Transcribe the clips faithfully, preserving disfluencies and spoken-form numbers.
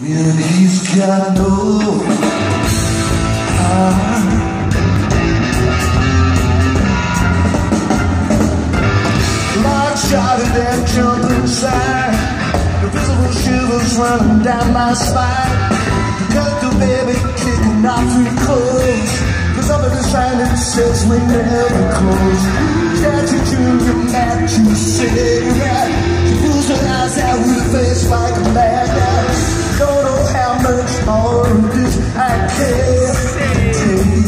And he's got no heart. Lock shotted and jump inside. The visible shivers running down my spine. The cut baby kicking off through clothes. Cause up in the sign that says we never close. Catching Junior mad to say that. She pulls her eyes out with a face like a madman. Don't know how much more of this I can't take.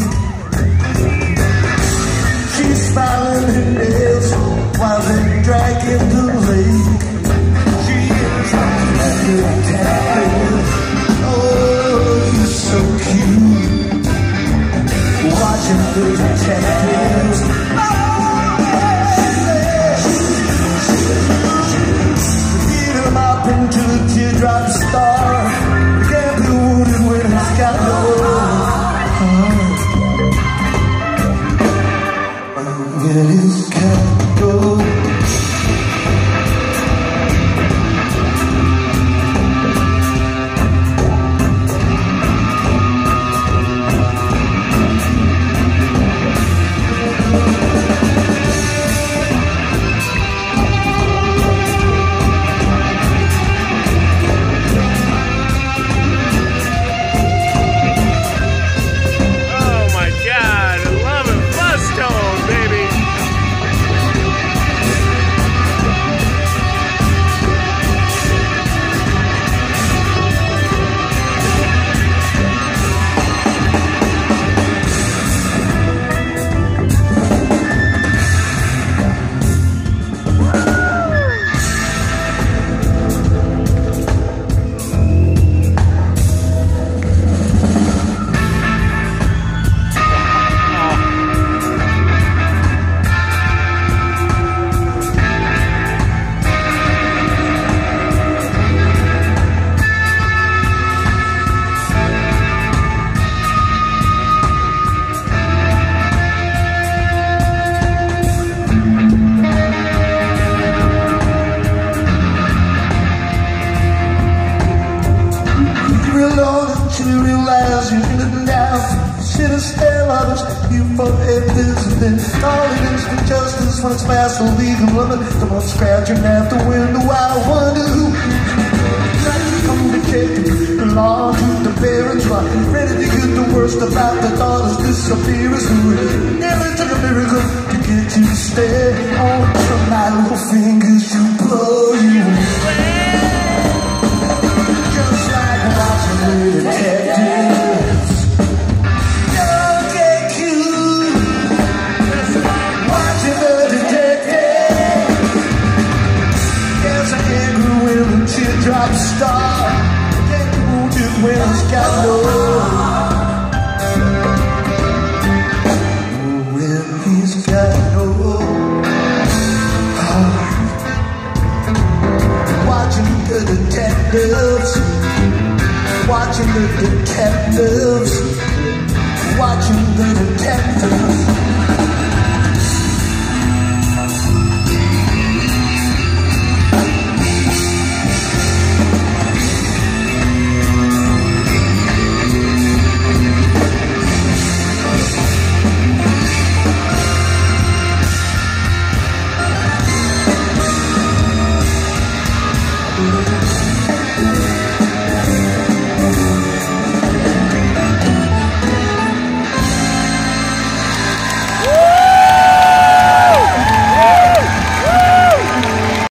She's smiling her nails while they drag in the lake. She is like a cat. Oh, you're so cute. Watching the detectives. Beat him up into the teardrop star. Can't be wounded when he's got no heart. When he's got no to realize you're living down. Should have stare others, you for visiting. Calling instant justice when it's past the legal limit. Someone scratching at the window, I wonder who. Trying to come detective, belong to the parents, but ready to get the worst about the daughter's disappearance. Who never took a miracle to get you to stay on my little fingers to blow you away. Just like watching the detectives. Don't get cute. Watching the detectives. Yes, I can't grow in the teardrop star. Can't be wounded when it's got no heart. When he's got no heart. Watching the detectives. Watching the detectives, watching the detectives.